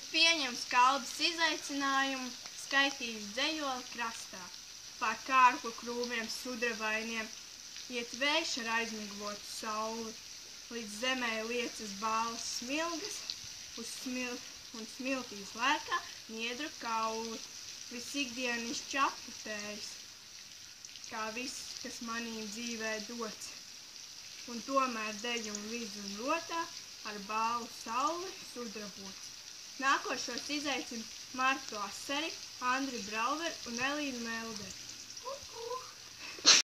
pieņem skaldas izaicinājumu, skaitīs dzejoli krastā. Pār kārklu krūmiem sudravainiem iet vējš ar aizmiglotu sauli, līdz zemē liecas bāles smilgas, un smiltīs lēkā niedru kauli, viss ikdienis čaputējs, kā viss, kas manī dzīvē dots. Un tomēr deju un vizu un rotā ar bālu sauli sudrabots. Nākošos izaicina Martu Asari, Andri Brauveru un Elīnu Melderi.